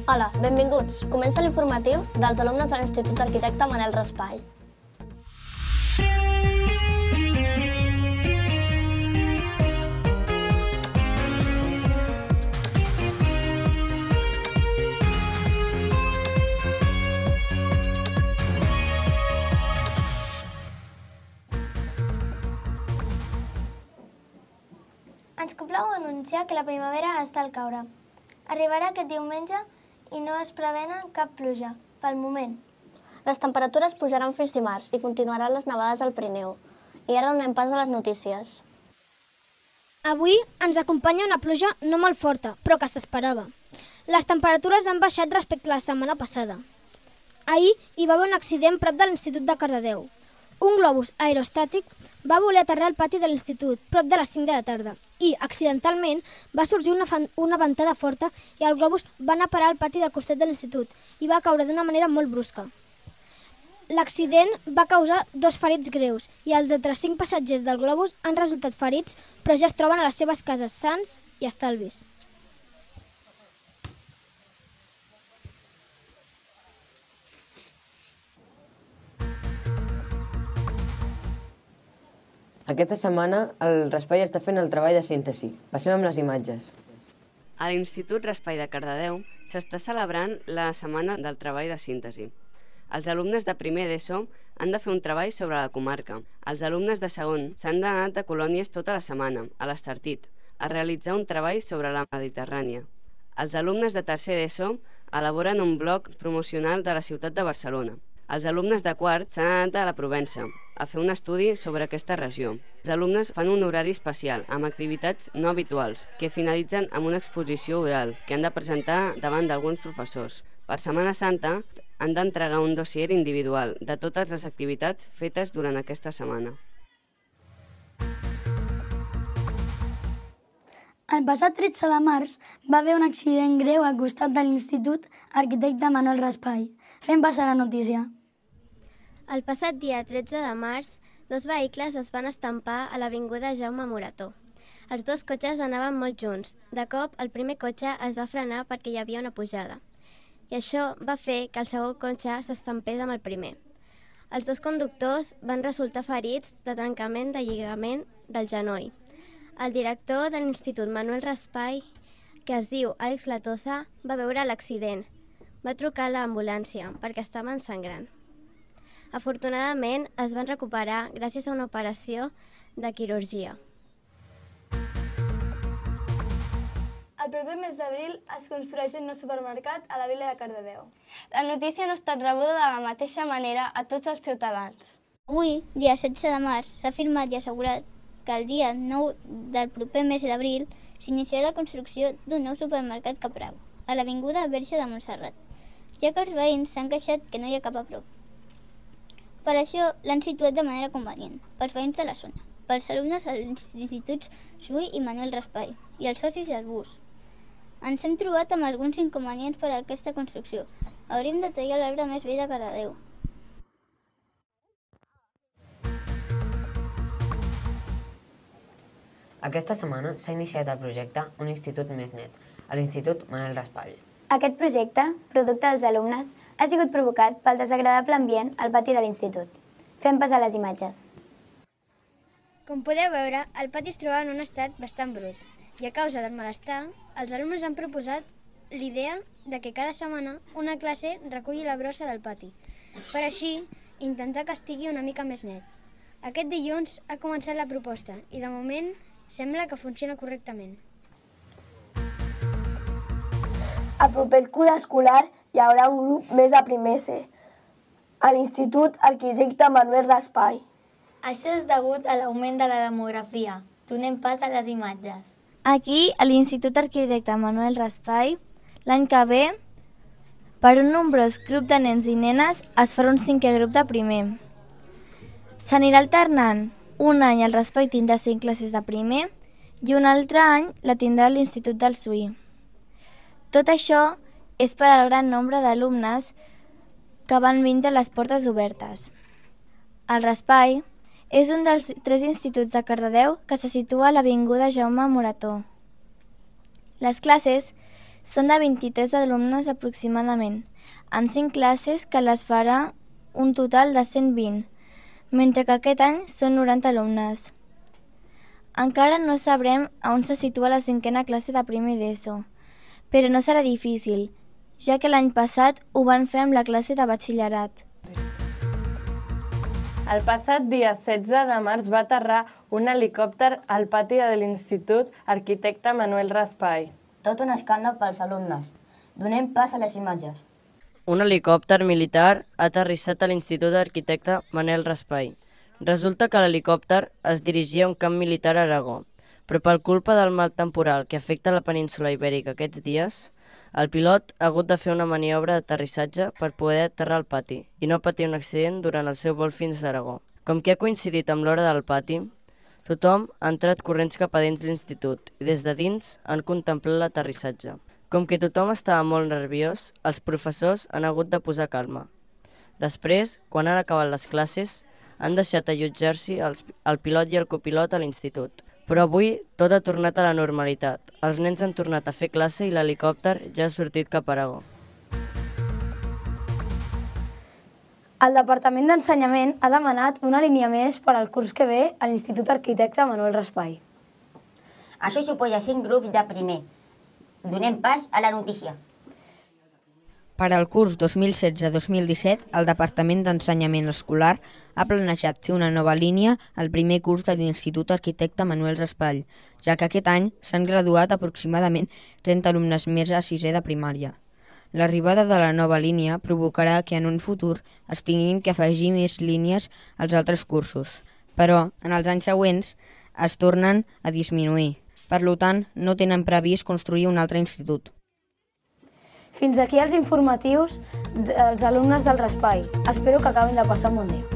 Hola, benvinguts. Comença l'informatiu dels alumnes de l'Institut d'Arquitecte Manel Raspall. Ens complau anunciar que la primavera està al caure. Arribarà aquest diumenge i no es prevenen cap pluja, pel moment. Les temperatures pujaran fins dimarts i continuaran les nevades al Pirineu. I ara donem pas a les notícies. Avui ens acompanya una pluja no molt forta, però que s'esperava. Les temperatures han baixat respecte a la setmana passada. Ahir hi va haver un accident prop de l'Institut de Cardedeu. Un globus aerostàtic va voler aterrar al pati de l'institut, prop de les 5 de la tarda, i, accidentalment, va sorgir una ventada forta i el globus va anar a parar al pati del costat de l'institut i va caure d'una manera molt brusca. L'accident va causar 2 ferits greus i els altres 5 passatgers del globus han resultat ferits, però ja es troben a les seves cases sans i estalvis. Aquesta setmana el Raspall està fent el treball de síntesi. Passem amb les imatges. A l'Institut Raspall de Cardedeu s'està celebrant la Setmana del Treball de Síntesi. Els alumnes de primer d'ESO han de fer un treball sobre la comarca. Els alumnes de segon s'han d'anar de colònies tota la setmana, a l'Estartit, a realitzar un treball sobre la Mediterrània. Els alumnes de tercer d'ESO elaboren un blog promocional de la ciutat de Barcelona. Els alumnes de quart s'han anat a la Provença a fer un estudi sobre aquesta regió. Els alumnes fan un horari especial amb activitats no habituals que finalitzen amb una exposició oral que han de presentar davant d'alguns professors. Per Setmana Santa han d'entregar un dossier individual de totes les activitats fetes durant aquesta setmana. El passat 13 de març va haver un accident greu al costat de l'Institut Arquitecte Manel Raspall. Fem passar la notícia. El passat dia 13 de març, 2 vehicles es van estampar a l'avinguda Jaume Morató. Els 2 cotxes anaven molt junts. De cop, el primer cotxe es va frenar perquè hi havia una pujada. I això va fer que el segon cotxe s'estampés amb el primer. Els 2 conductors van resultar ferits de trencament de lligament del genoll. El director de l'Institut Manuel Raspall, que es diu Àlex Latosa, va veure l'accident. Va trucar a l'ambulància perquè estaven sangrant. Afortunadament, es van recuperar gràcies a una operació de quirurgia. El proper mes d'abril es construeix un nou supermercat a la vila de Cardedeu. La notícia no ha estat rebuda de la mateixa manera a tots els ciutadans. Avui, dia 16 de març, s'ha firmat i assegurat que el dia 9 del proper mes d'abril s'iniciarà la construcció d'un nou supermercat Caprau, a l'avinguda Verge de Montserrat, ja que els veïns s'han queixat que no hi ha cap a prop. Per això l'han situat de manera convenient, pels veïns de la zona, pels alumnes dels instituts Sui i Manuel Raspall, i els socis del bus. Ens hem trobat amb alguns inconvenients per a aquesta construcció. Hauríem de tallar l'arbre més vell de Cardedeu. Aquesta setmana s'ha iniciat el projecte Un Institut Més Net, a l'Institut Manel Raspall. Aquest projecte, producte dels alumnes, ha sigut provocat pel desagradable ambient al pati de l'institut. Fem passar les imatges. Com podeu veure, el pati es troba en un estat bastant brut i a causa del malestar, els alumnes han proposat l'idea de que cada setmana una classe reculli la brossa del pati, per així intentar que estigui una mica més net. Aquest dilluns ha començat la proposta i de moment sembla que funciona correctament. Al proper curs escolar hi haurà un grup més de primer C, a l'Institut Arquitecte Manuel Raspall. Això és degut a l'augment de la demografia. Donem pas a les imatges. Aquí, a l'Institut Arquitecte Manuel Raspall, l'any que ve, per un nombrós grup de nens i nenes, es farà un 5è grup de primer. S'anirà alternant. Un any el Raspall tindrà 5 classes de primer i un altre any la tindrà l'Institut del Sui. Tot això és per al gran nombre d'alumnes que van vindre a les portes obertes. El Raspall és un dels 3 instituts de Cardedeu que se situa a l'avinguda Jaume Morató. Les classes Són de 23 alumnes aproximadament, en 5 classes que les farà un total de 120, mentre que aquest any són 90 alumnes. Encara no sabrem on se situa la 5a classe de primer d'ESO, però no serà difícil, ja que l'any passat ho van fer amb la classe de batxillerat. El passat dia 16 de març va aterrar un helicòpter al pati de l'Institut Arquitecte Manuel Raspall. Tot un escàndol pels alumnes. Donem pas a les imatges. Un helicòpter militar ha aterrissat a l'Institut Arquitecte Manuel Raspall. Resulta que l'helicòpter es dirigia a un camp militar a Aragó, però per culpa del mal temporal que afecta la península Ibèrica aquests dies, el pilot ha hagut de fer una maniobra d'aterrissatge per poder aterrar al pati i no patir un accident durant el seu vol fins a Aragó. Com que ha coincidit amb l'hora del pati, tothom ha entrat corrents cap a dins l'institut i des de dins han contemplat l'aterrissatge. Com que tothom estava molt nerviós, els professors han hagut de posar calma. Després, quan han acabat les classes, han deixat allotjar-s'hi el pilot i el copilot a l'institut. Però avui tot ha tornat a la normalitat. Els nens han tornat a fer classe i l'helicòpter ja ha sortit cap a Aragó. El Departament d'Ensenyament ha demanat una línia més per al curs que ve a l'Institut Arquitecte Manuel Raspall. Això suposa 5 grups de primer. Donem pas a la notícia. Per al curs 2016-2017, el Departament d'Ensenyament Escolar ha planejat fer una nova línia al primer curs de l'Institut Arquitecte Manuel Raspall, ja que aquest any s'han graduat aproximadament 30 alumnes més a 6è de primària. L'arribada de la nova línia provocarà que en un futur es tinguin que afegir més línies als altres cursos, però en els anys següents es tornen a disminuir. Per tant, no tenen previst construir un altre institut. Fins aquí els informatius dels alumnes del Raspall. Espero que acabin de passar un bon dia.